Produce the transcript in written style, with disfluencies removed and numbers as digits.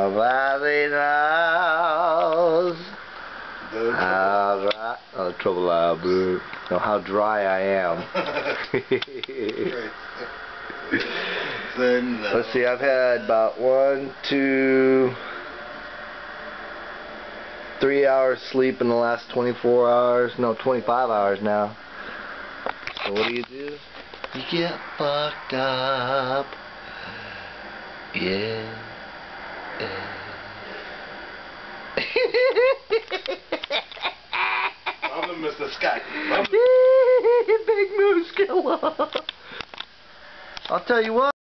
Nobody knows how dry. Oh, trouble out, boo. Know how dry I am. Let's see, I've had about 1, 2, 3 hours sleep in the last 24 hours. No, 25 hours now. So what do? You get fucked up. Yeah. I'm the Mr. Scott. Big moose killer. I'll tell you what.